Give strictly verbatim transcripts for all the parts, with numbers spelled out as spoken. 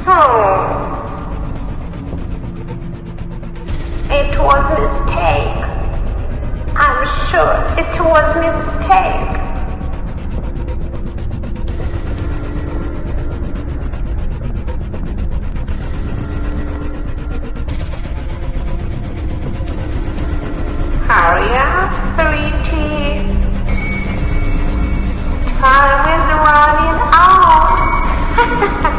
Hmm. It was mistake. I'm sure it was mistake. Hurry up, sweetie. Time is running out.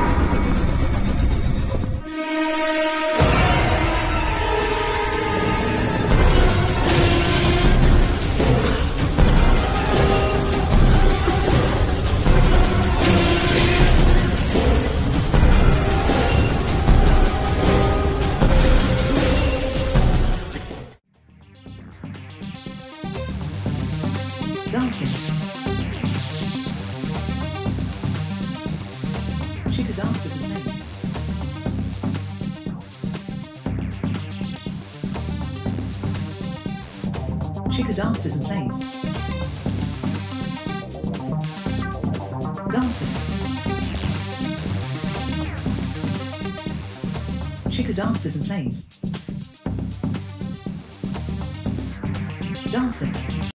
Dancing. She could dance as a place. She could dance as a place. Dancing. She could dance as a place. Dancing.